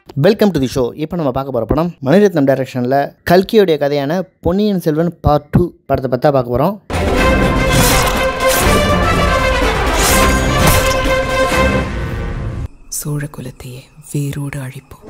Welcome to the show. இப்போ நம்ம பார்க்க போகிற படம் மணிரத்னம் டைரக்ஷனில் கல்கியோடைய கதையான பொன்னியின் செல்வன் பார்ட் 2 படத்தை பற்றி பார்க்க போகிறோம். சோழ குலத்தையே வேரோடு அழிப்போம்.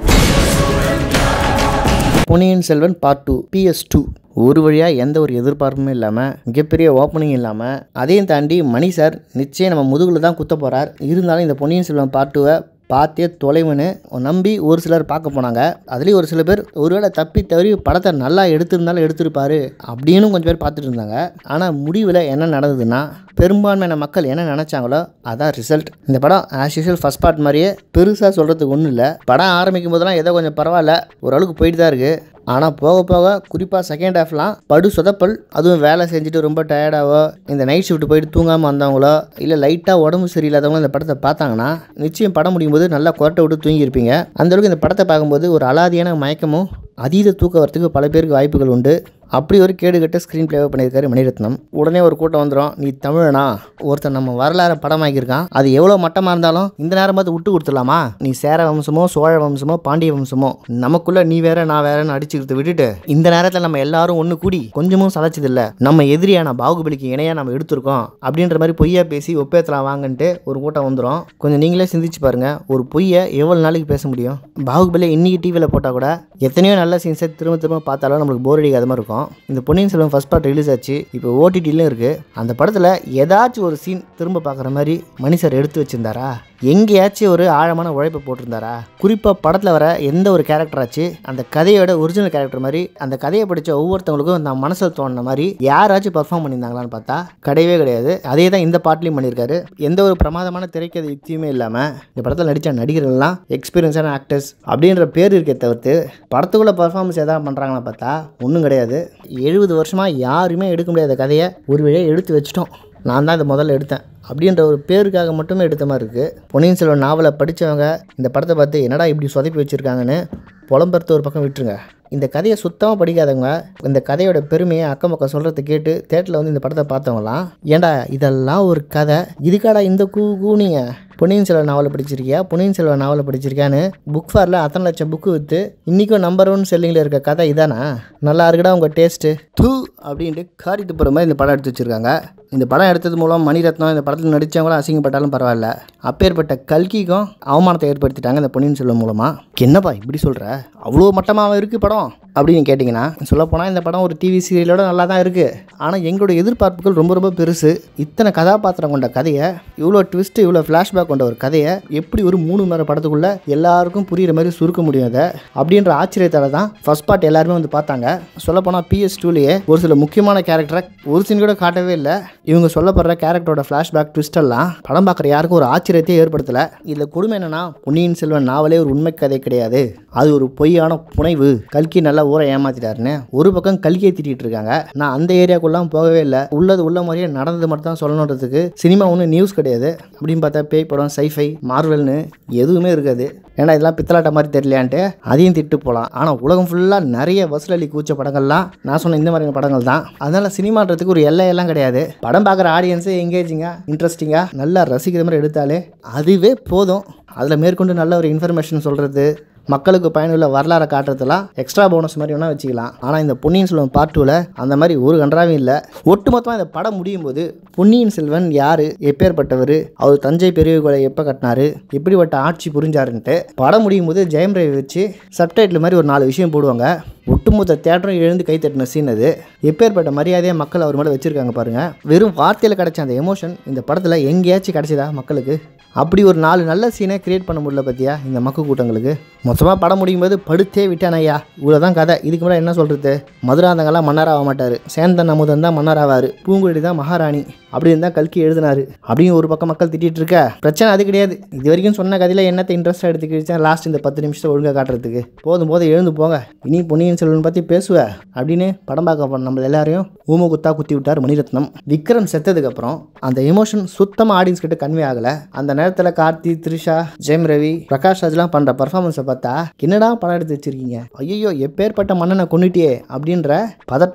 பொன்னியின் செல்வன் பார்ட் 2 PS2 ஒரு வழியாக எந்த ஒரு எதிர்பார்ப்புமே இல்லாமல், மிகப்பெரிய ஓப்பனிங் இல்லாமல், அதையும் தாண்டி மணி சார் நிச்சயம் நம்ம முதுகில் தான் குத்த போகிறார். இருந்தாலும் இந்த பொன்னியின் செல்வன் பார்ட் 2 பார்த்தே தொலைவுன்னு நம்பி ஒரு சிலர் பார்க்க போனாங்க. அதுலேயும் ஒரு சில பேர் ஒருவேளை தப்பி தவறி படத்தை நல்லா எடுத்திருந்தாலும் எடுத்திருப்பாரு அப்படின்னு கொஞ்சம் பேர் பார்த்துட்டு இருந்தாங்க. ஆனால் முடிவில் என்ன நடந்ததுன்னா, பெரும்பான்மையான மக்கள் என்ன நினச்சாங்களோ அதான் ரிசல்ட். இந்த படம் ஆஸ் யூஷுவல் ஃபஸ்ட் பார்ட் மாதிரியே பெருசாக சொல்கிறதுக்கு ஒன்றும் இல்லை. படம் ஆரம்பிக்கும் போதெல்லாம் ஏதோ கொஞ்சம் பரவாயில்ல, ஓரளவுக்கு போயிட்டு தான் இருக்குது. ஆனால் போக போக குறிப்பாக செகண்ட் ஹாஃப்லாம் படு சொதப்பல். அதுவும் வேலை செஞ்சுட்டு ரொம்ப டயர்டாவோ, இந்த நைட் ஷிஃப்ட் போயிட்டு தூங்காமல் வந்தவங்களோ, இல்லை லைட்டாக உடம்பு சரியில்லாதவங்களும் இந்த படத்தை பார்த்தாங்கன்னா நிச்சயம் படம் முடியும் போது நல்லா கொரட்டை விட்டு தூங்கியிருப்பீங்க. அந்தளவுக்கு இந்த படத்தை பார்க்கும்போது ஒரு அலாதியான மயக்கமும் அதீத தூக்க வரத்துக்கு பல பேருக்கு வாய்ப்புகள் உண்டு. அப்படி ஒரு கேடுகட்ட ஸ்க்ரீன் பிளேவை பண்ணியிருக்காரு மணிரத்னம். உடனே ஒரு கூட்டம் வந்துடும், நீ தமிழனா, ஒருத்தர் நம்ம வரலாறு படமாக்கியிருக்கான், அது எவ்வளோ மட்டமாக இருந்தாலும் இந்த நேரம் பார்த்து விட்டு கொடுத்துடலாமா, நீ சேர வம்சமோ சோழ வம்சமோ பாண்டிய வம்சமோ நமக்குள்ளே நீ வேற நான் வேறன்னு அடிச்சுக்கிறத விட்டுட்டு இந்த நேரத்தில் நம்ம எல்லாரும் ஒன்று கூடி கொஞ்சமும் சளைச்சதில்லை, நம்ம எதிரியான பாகுபலிக்கு இணையாக நம்ம எடுத்திருக்கோம் அப்படின்ற மாதிரி பொய்யா பேசி ஒப்பேத்தலாம் வாங்கன்ட்டு ஒரு கூட்டம் வந்துடும். கொஞ்சம் நீங்களே சிந்திச்சு பாருங்கள், ஒரு பொய்யை எவ்வளோ நாளைக்கு பேச முடியும்? பாகுபலி இன்னைக்கு டிவியில் போட்டால் கூட எத்தனையோ நல்ல சீன்ஸை திரும்ப திரும்ப பார்த்தாலும் நம்மளுக்கு போர் அடிக்காத மாதிரி இருக்கும். இந்த Ponniyin Selvan first part release ஆச்சு, இப்போ OTTலையும் இருக்குது. அந்த படத்தில் ஏதாச்சும் ஒரு சீன் திரும்ப பார்க்குற மாதிரி மணி சார் எடுத்து வச்சுருந்தாரா? எங்கேயாச்சும் ஒரு ஆழமான உழைப்பை போட்டிருந்தாரா? குறிப்பாக படத்தில் வர எந்த ஒரு கேரக்டராச்சு அந்த கதையோட ஒரிஜினல் கேரக்டர் மாதிரி, அந்த கதையை படித்த ஒவ்வொருத்தவங்களுக்கும் நான் மனசில் தோணுன மாதிரி யாராச்சும் பர்ஃபார்ம் பண்ணியிருந்தாங்களான்னு பார்த்தா கிடையவே கிடையாது. அதே தான் இந்த பாட்லையும் பண்ணியிருக்காரு. எந்த ஒரு பிரமாதமான திரைக்கதை யுக்தியுமே இல்லாமல் இந்த படத்தில் நடித்த நடிகர்கள்லாம் எக்ஸ்பீரியன்ஸான ஆக்டர்ஸ் அப்படின்ற பேர் இருக்கே தவிர்த்து படத்துக்குள்ளே பர்ஃபார்மன்ஸ் எதாவது பண்ணுறாங்கன்னு பார்த்தா ஒன்றும் கிடையாது. 70 வருஷமாக யாருமே எடுக்க முடியாத கதையை ஒரு வழியாக எடுத்து வச்சிட்டோம், நான் தான் இதை முதல்ல எடுத்தேன் அப்படின்ற ஒரு பேருக்காக மட்டுமே எடுத்த மாதிரி இருக்குது. பொன்னியின் செல்வன் நாவலை படித்தவங்க இந்த படத்தை பார்த்து என்னடா இப்படி சொதப்பி வச்சுருக்காங்கன்னு புலம்பெருத்த ஒரு பக்கம் விட்டுருங்க. இந்த கதையை சுத்தமாக படிக்காதவங்க இந்த கதையோட பெருமையை அக்கம் பக்கம் சொல்கிறத கேட்டு தேட்டரில் வந்து இந்த படத்தை பார்த்தவங்களாம், ஏண்டா இதெல்லாம் ஒரு கதை, இதுக்காடா இந்த கூனிங்க பொன்னியின் செல்வன் நாவலை படிச்சிருக்கியா, பொன்னியின் செல்வன் நாவலை படிச்சிருக்கியான்னு புக் ஃபேரில் அத்தனை லட்சம் புக்கு விற்று இன்றைக்கும் நம்பர் 1 செல்லிங்கில் இருக்க கதை இதானா? நல்லா இருக்குடா உங்கள் டேஸ்ட்டு தூ அப்படின்ட்டு காரிட்டு போகிற மாதிரி இந்த படம் எடுத்து வச்சுருக்காங்க. இந்த படம் எடுத்தது மூலம் மணிரத்னம் இந்த படத்தில் நடித்தவங்களும் அசிங்கப்பட்டாலும் பரவாயில்ல, அப்பேற்பட்ட கல்கிக்கும் அவமானத்தை ஏற்படுத்திட்டாங்க இந்த பொன்னியின் செல்வன் மூலமாக. என்னப்பா இப்படி சொல்கிற, அவ்வளோ மட்டமாக இருக்குது படம் அப்படின்னு கேட்டிங்கன்னா, சொல்லப்போனால் இந்த படம் ஒரு டிவி சீரியலோட நல்லா தான் இருக்குது. ஆனால் எங்களோட எதிர்பார்ப்புகள் ரொம்ப ரொம்ப பெருசு. இத்தனை கதாபாத்திரம் கொண்ட கதையை, இவ்வளோ ட்விஸ்ட்டு, இவ்வளோ ஃப்ளாஷ்பேக் கொண்ட ஒரு கதையை எப்படி ஒரு 3 மணி நேரம் படத்துக்குள்ளே எல்லாருக்கும் புரிகிற மாதிரி சுருக்க முடியும் அதை அப்படின்ற ஆச்சரியத்தால் தான் ஃபர்ஸ்ட் பார்ட் எல்லாருமே வந்து பார்த்தாங்க. சொல்லப்போனால் PS2லேயே ஒரு சில முக்கியமான கேரக்டரை ஒரு சீன் கூட காட்டவே இல்லை. இவங்க சொல்லப்படுற கேரக்டரோட ஃப்ளாஷ்பேக் ட்விஸ்டெல்லாம் படம் பார்க்குற யாருக்கும் ஒரு ஆச்சரியத்தையே ஏற்படுத்தலை. இதில் கொடுமை என்னென்னா, பொன்னியின் செல்வன் நாவலே ஒரு உண்மை கதை கிடையாது, அது ஒரு பொய்யான புனைவு, கல்கி நல்லா ஊரை ஏமாத்திட்டாருன்னு ஒரு பக்கம் கல்கியை திட்டிகிட்டு இருக்காங்க. நான் அந்த ஏரியாக்குள்ளாம் போகவே இல்லை, உள்ளது உள்ள மாதிரியே நடந்தது மட்டும் தான் சொல்லணுன்றதுக்கு சினிமா ஒன்றும் நியூஸ் கிடையாது. அப்படின்னு பார்த்தா பேய் படம், சைஃபை, மார்வெல்னு எதுவுமே இருக்காது. ஏன்னா இதெல்லாம் பித்தலாட்ட மாதிரி தெரியலையான்ட்டு அதையும் திட்டு போகலாம். ஆனால் உலகம் ஃபுல்லாக நிறைய வசூலி கூச்ச படங்கள்லாம் நான் சொன்ன இந்த மாதிரியான படங்கள் தான். அதனால் சினிமான்றதுக்கு ஒரு எல்லையெல்லாம் கிடையாது. படம் பார்க்குற ஆடியன்ஸு எங்கேஜிங்காக இன்ட்ரெஸ்டிங்காக நல்லா ரசிக்கிற மாதிரி எடுத்தாலே அதுவே போதும். அதில் மேற்கொண்டு நல்ல ஒரு இன்ஃபர்மேஷன் சொல்கிறது, மக்களுக்கு பயனுள்ள வரலாறை காட்டுறதுலாம் எக்ஸ்ட்ரா போனஸ் மாதிரி வேணால் வச்சுக்கலாம். ஆனால் இந்த பொன்னியின் செல்வன் பார்ட் 2ல் அந்த மாதிரி ஒரு கன்றாவும் இல்லை. ஒட்டுமொத்தமாக இந்த படம் முடியும் போது பொன்னியின் செல்வன் யார், எப்பேற்பட்டவர், அவர் தஞ்சை பெரிய கோயிலை எப்போ கட்டினாரு, எப்படிப்பட்ட ஆட்சி புரிஞ்சாருன்ட்டு படம் முடியும் போது ஜெயம் ரவி வச்சு சப்டைட்டில் மாதிரி ஒரு 4 விஷயம் போடுவாங்க. ஒட்டுமொத்த தேட்டரும் எழுந்து கை தட்டின சீன் அது. எப்பேற்பட்ட மரியாதையை மக்கள் அவர் மேலே வச்சுருக்காங்க பாருங்கள். வெறும் வார்த்தையில் கிடைச்ச அந்த எமோஷன் இந்த படத்தில் எங்கேயாச்சும் கிடைச்சதா மக்களுக்கு? அப்படி ஒரு 4 நல்ல சீனை கிரியேட் பண்ண முடியல பார்த்தியா இந்த மக்கள் கூட்டங்களுக்கு. மொத்தமாக படம் முடியும் போது படுத்தே விட்டானையா, இவ்வளோதான் கதை, இதுக்கு மேலே என்ன சொல்கிறது? மதுராந்தகெல்லாம் மன்னராக மாட்டார், சேந்தன் அமுதன் தான் மன்னராவார், பூங்குழலி தான் மகாராணி அப்படின்னு தான் கல்கி எழுதினார் அப்படின்னு ஒரு பக்கம் மக்கள் திட்டிகிட்டு இருக்க. பிரச்சனை அது கிடையாது. இது வரைக்கும் சொன்ன கதையில் என்னத்தை இன்ட்ரெஸ்ட்டாக எடுத்துக்கிச்சேன் லாஸ்ட் இந்த 10 நிமிஷத்தை ஒழுங்காக காட்டுறதுக்கு? போதும் எழுந்து போங்க, இனி பொன்னியின் செல்வன் பற்றி பேசுவேன் அப்படின்னு படம் பார்க்க நம்ம எல்லாரையும் ஊம குத்தா குத்தி விட்டார் மணிரத்னம். விக்ரம் செத்ததுக்கப்புறம் அந்த எமோஷன் சுத்தமாக ஆடியன்ஸ் கிட்ட கன்வே ஆகலை. அந்த நேரத்தில் கார்த்தி, த்ரிஷா, ஜெயம் ரவி, பிரகாஷ் ராஜ்லாம் பண்ணுற பர்ஃபார்மன்ஸை பார்த்தா என்னடா படம் எடுத்து வச்சிருக்கீங்க, ஐயோ எப்பேற்பட்ட மன்னனை கொண்டுட்டியே அப்படின்ற பதட்டம்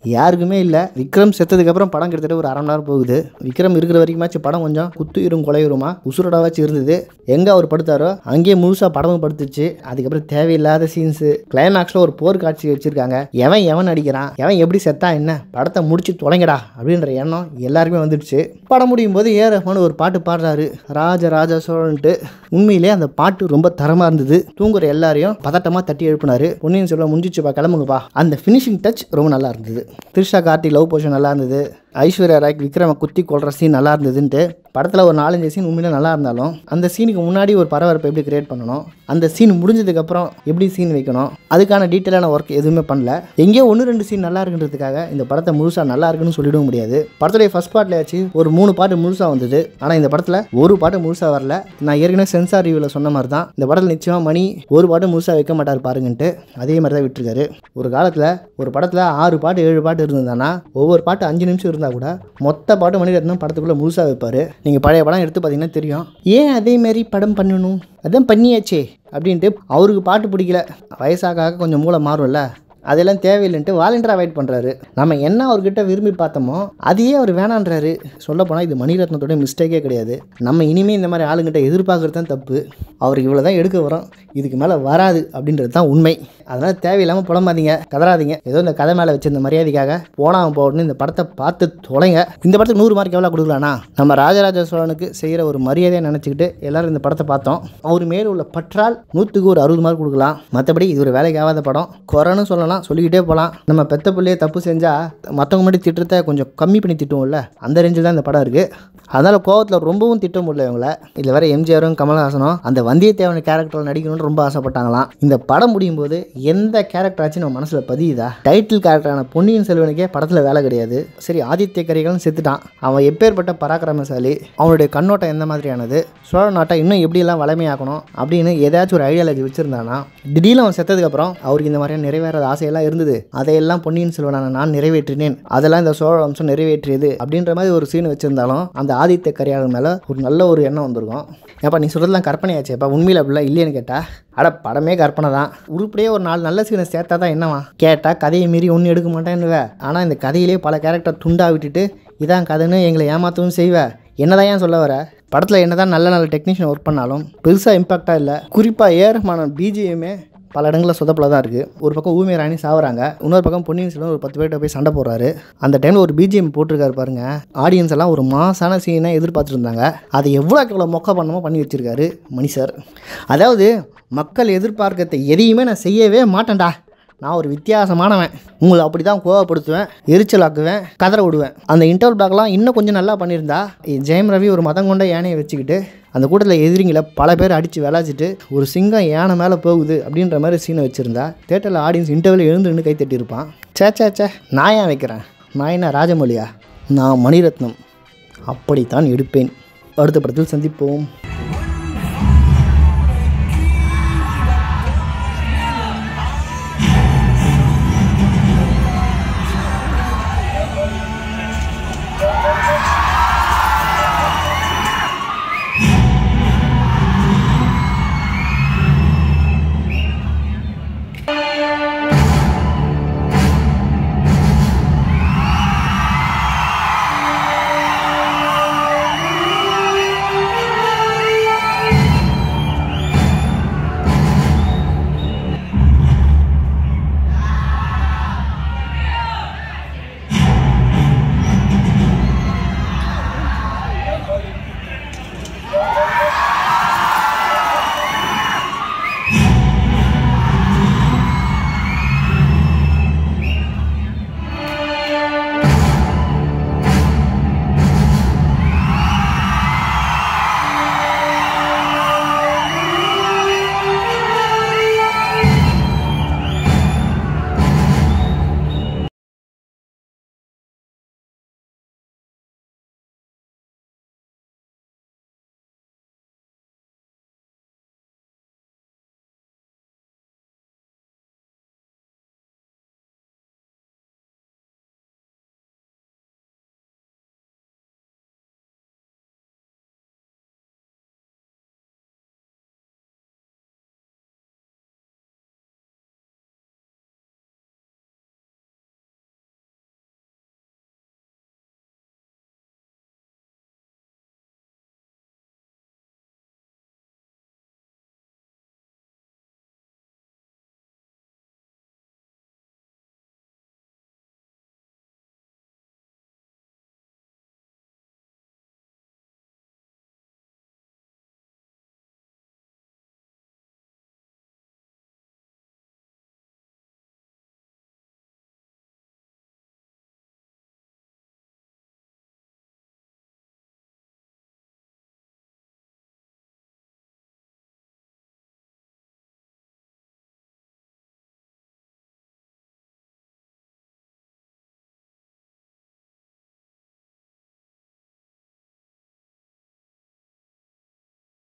யாருக்குமே இல்லை. விக்ரம் செத்ததுக்கப்புறம் படம் கிட்டத்தட்ட ஒரு 1/2 மணி நேரம் போகுது. விக்ரம் இருக்கிற வரைக்குமாச்சும் படம் கொஞ்சம் குத்துயிரும் கொலையுருமா உசுரோடாவாச்சும் இருந்தது. எங்கே அவர் படுத்தாரோ அங்கேயே முழுசாக படமும் படுத்துச்சு. அதுக்கப்புறம் தேவையில்லாத சீன்ஸு, கிளைமேக்ஸில் ஒரு போர் காட்சி வச்சுருக்காங்க. எவன் அடிக்கிறான், எவன் எப்படி செத்தா என்ன, படத்தை முடிச்சு தொலைங்கடா அப்படின்ற எண்ணம் எல்லாருமே வந்துடுச்சு. படம் முடியும் போது ஏ ரஹ்மான் ஒரு பாட்டு பாடுறாரு, ராஜராஜ சோழன்ட்டு. உண்மையிலே அந்த பாட்டு ரொம்ப தரமாக இருந்தது. தூங்குற எல்லாரையும் பதட்டமாக தட்டி எழுப்பினாரு. பொன்னியின் செல்வன் முடிஞ்சிச்சுப்பா, கிளம்புங்கப்பா. அந்த ஃபினிஷிங் டச் ரொம்ப நல்லா இருந்தது. த்ரிஷா கார்த்திக் லவ் போர்ஷன் நல்லா இருந்தது. ஐஸ்வர்யா ராய் விக்ரமை குத்தி கொள்கிற சீன் நல்லா இருந்ததுன்ட்டு படத்தில் ஒரு 4-5 சீன் உண்மையிலே நல்லா இருந்தாலும் அந்த சீனுக்கு முன்னாடி ஒரு பரபரப்பை எப்படி கிரியேட் பண்ணணும், அந்த சீன் முடிஞ்சதுக்கப்புறம் எப்படி சீன் வைக்கணும், அதுக்கான டீட்டெயிலான ஒர்க் எதுவுமே பண்ணல. எங்கேயோ 1-2 சீன் நல்லா இருக்குன்றதுக்காக இந்த படத்தை முழுசாக நல்லா இருக்குன்னு சொல்லிடவும் முடியாது. படத்துடைய ஃபர்ஸ்ட் பார்ட்டில் ஆச்சு ஒரு 3 பாட்டு முழுசாக வந்தது. ஆனால் இந்த படத்தில் ஒரு பாட்டு முழுசாக வரல. நான் ஏற்கனவே சென்சார் ரிவ்யூவில் சொன்ன மாதிரி தான் இந்த படத்தில் நிச்சயமாக மணி ஒரு பாட்டு முழுசாக வைக்க மாட்டார் பாருங்கன்ட்டு அதே மாதிரி தான் விட்டுருக்காரு. ஒரு காலத்தில் ஒரு படத்தில் 6 பாட்டு 7 பாட்டு இருந்ததுன்னா ஒவ்வொரு பாட்டு 5 நிமிஷம் இருந்தால் கூட மொத்த பாட்டு மணிரத்னம் படத்துக்குள்ளே முழுசாக வைப்பார். நீங்கள் பழைய படம் எடுத்து பார்த்தீங்கன்னா தெரியும். ஏன் அதேமாரி படம் பண்ணணும், அதான் பண்ணியாச்சே அப்படின்ட்டு. அவருக்கு பாட்டு பிடிக்கல, வயசாக கொஞ்சம் மூளை மாறும்ல, அதெல்லாம் தேவையில்லைன்ட்டு வாலண்டியராக வெயிட் பண்ணுறாரு. நம்ம என்ன அவர்கிட்ட விரும்பி பார்த்தோமோ அதையே அவர் வேணான்றாரு. சொல்லப்போனால் இது மணிரத்னத்தோட மிஸ்டேக்கே கிடையாது. நம்ம இனிமேல் இந்த மாதிரி ஆளுங்கிட்ட எதிர்பார்க்குறது தான் தப்பு. அவருக்கு இவ்வளோ தான் எடுக்க வரும், இதுக்கு மேலே வராது அப்படின்றது தான் உண்மை. அதனால் தேவையில்லாமல் புலம்பாதீங்க, கதறாதீங்க. ஏதோ இந்த கதை மேலே வச்சிருந்த மரியாதைக்காக போனாமல் போகணும்னு இந்த படத்தை பார்த்து தொலைங்க. இந்த படத்துக்கு 100 மார்க் எவ்வளோ கொடுக்கலான்னா நம்ம ராஜராஜ சோழனுக்கு செய்கிற ஒரு மரியாதையை நினச்சிக்கிட்டு எல்லாரும் இந்த படத்தை பார்த்தோம். அவர் மேலே உள்ள பற்றால் 100க்கு ஒரு 60 மார்க் கொடுக்கலாம். மற்றபடி இது ஒரு வேலைக்கு ஆகாத படம். குறைன்னு சொல்லலாம், சொல்லிக்கிட்டே போகலாம். நம்ம பெத்த பிள்ளையே தப்பு செஞ்சால் மற்றவங்க முன்னாடி திட்டத்தை கொஞ்சம் கம்மி பண்ணி திட்டுவோம்ல, அந்த ரேஞ்சில் தான் இந்த படம் இருக்குது. அதனால் கோவத்தில் ரொம்பவும் திட்ட முடியல இவங்கள. இதில் வேறு எம்ஜிஆரும் கமலஹாசனும் அந்த வந்தியத்தேவன் கேரக்டரில் நடிக்கணும்னு ரொம்ப ஆசைப்பட்டாங்களாம். இந்த படம் முடியும் போது எந்த கேரக்டராச்சும் நம்ம மனசில் பதியுதா? டைட்டில் கேரக்டரான பொன்னியின் செல்வனுக்கே படத்தில் வேலை கிடையாது. சரி, ஆதித்ய கரிகாலன் செத்துட்டான், அவன் எப்பேற்பட்ட பராக்கிரமசாலி, அவனுடைய கண்ணோட்டம் எந்த மாதிரியானது, சோழ நாட்டை இன்னும் எப்படியெல்லாம் வளமையாக்கணும் அப்படின்னு ஏதாச்சும் ஒரு ஐடியாலஜி வச்சுருந்தானா, திடீர்னு அவன் செத்ததுக்கப்புறம் அவருக்கு இந்த மாதிரியான நிறைவேறாத ஆசையெல்லாம் இருந்தது, அதையெல்லாம் பொன்னியின் செல்வனான நான் நிறைவேற்றினேன், அதெல்லாம் இந்த சோழ வம்சம் நிறைவேற்றியது அப்படின்ற மாதிரி ஒரு சீன் வச்சுருந்தாலும் அந்த ஆதித்ய கரிகாலன் மேலே ஒரு நல்ல ஒரு எண்ணம் வந்திருக்கும். ஏப்பா நீ சொல்கிறதுலாம் கற்பனையாச்சேப்பா, உண்மையில் அப்படிலாம் இல்லைன்னு கேட்டால் அட படமே கற்பனை தான். உருப்படியே ஒரு 4 நல்ல சீனை சேர்த்தா தான் என்னவா கேட்டால் கதையை மீறி ஒன்றும் எடுக்க மாட்டேன்னுவே. ஆனால் இந்த கதையிலே பல கேரக்டர் துண்டா விட்டுட்டு இதான் கதைன்னு எங்களை ஏமாற்றவும் செய்வேன். என்னதான் ஏன் சொல்ல வர? படத்தில் என்னதான் நல்ல டெக்னீஷியன் ஒர்க் பண்ணாலும் பெருசாக இம்பாக்டாக இல்லை. குறிப்பாக ஏ ரஹ்மான் பிஜிஎம்மே பல இடங்களில் சொதப்பில் தான் இருக்குது. ஒரு பக்கம் ஊமை ராணி சாவுறாங்க, இன்னொரு பக்கம் பொன்னியின் செல்வன் ஒரு 10 பேர்கிட்ட போய் சண்டை போடுறாரு. அந்த டைமில் ஒரு பிஜிஎம் போட்டிருக்காரு பாருங்க, ஆடியன்ஸ் எல்லாம் ஒரு மாசான சீனை எதிர்பார்த்துருந்தாங்க. அதை எவ்வளோ மொக்க பண்ணமோ பண்ணி வச்சிருக்காரு மணி சார். அதாவது மக்கள் எதிர்பார்க்கறதை எதையுமே நான் செய்யவே மாட்டேன்டா, நான் ஒரு வித்தியாசமானவன், உங்களை அப்படி தான் கோவப்படுத்துவேன், எரிச்சலாக்குவேன், கதற விடுவேன். அந்த இன்டர்வல் பிளாக்லாம் இன்னும் கொஞ்சம் நல்லா பண்ணியிருந்தா ஜெயம் ரவி ஒரு மதம் கொண்ட யானையை வச்சுக்கிட்டு அந்த கூட்டத்தில் எதிரிங்களை பல பேர் அடித்து விளாச்சிட்டு ஒரு சிங்கம் யானை மேலே போகுது அப்படின்ற மாதிரி சீனை வச்சுருந்தா தேட்டரில் ஆடியன்ஸ் இன்டர்வல் எழுந்து கை தட்டியிருப்பான். சே நான் ஏன் வைக்கிறேன், நான் என்ன ராஜமௌலியா, நான் மணிரத்னம், அப்படித்தான் எடுப்பேன். அடுத்த படத்தில் சந்திப்போம்.